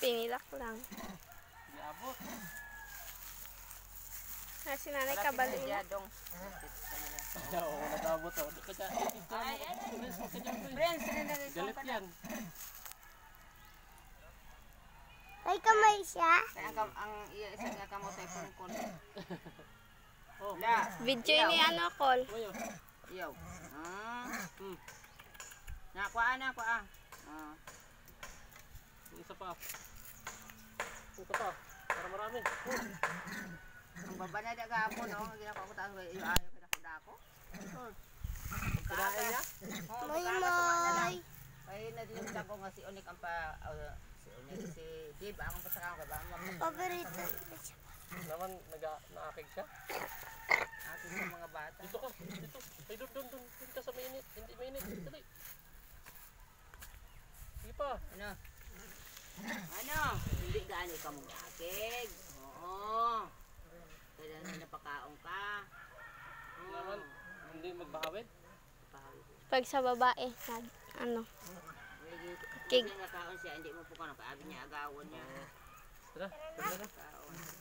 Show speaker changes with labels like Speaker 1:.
Speaker 1: Pinilak lang.
Speaker 2: Iabot.
Speaker 1: Si nanay kabalo na.
Speaker 2: Oo, nag-abot o. Ay, Prince, galit yan.
Speaker 3: May kamay siya.
Speaker 4: Ang isa nga kamot ay pungkon.
Speaker 2: Oh.
Speaker 1: Video ni ano, call.
Speaker 4: Iyaw. Nakuha.
Speaker 2: Isa pa. Ito pa. Para marami.
Speaker 4: Ang baba na dagapon, no? Ginako ko tayo. Ayaw pinakudako.
Speaker 2: Kinain niya?
Speaker 3: May.
Speaker 4: Kaya na din yung ko nga si Onik ang pa... si Onik, si Dib, ang pasakang ko ba?
Speaker 3: Paborito.
Speaker 2: Naman, naakig siya.
Speaker 4: Akin sa mga bata.
Speaker 2: Dito ka, dito. Ay, doon ka sa mainit. Hindi mainit. Dali. Sige pa.
Speaker 4: Ano? Hindi gaano ka mong akig. Oo. Kaya napakaong ka.
Speaker 2: Naman, hindi magbahawid.
Speaker 1: Pag sa babae, ano.
Speaker 4: Kig. Kaya nakaon siya, hindi mo po ka nakaabin niya, agawon niya.
Speaker 2: Tara, tara.
Speaker 4: Kaon.